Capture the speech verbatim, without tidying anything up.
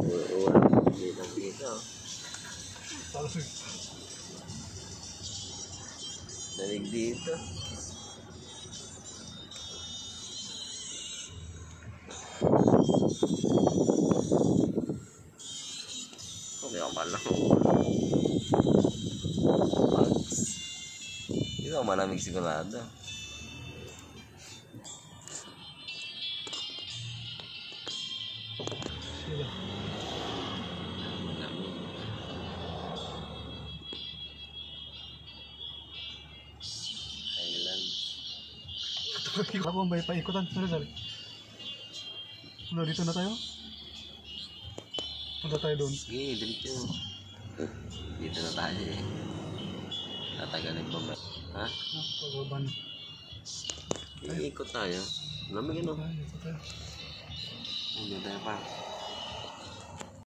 Walang dito dito. Dalig dito. Okay ako man lang. Hindi ako malamig sigurado. Ako ang bay paikutan. Sorry, sorry. Ano, dito na tayo? Punta tayo doon. Sige, dito. Dito na tayo eh. Tatagalin pa ba? Ha? Ah, pagbaban. Iikot tayo. Lamig ano? Tayo, tayo. Hindi tayo pa.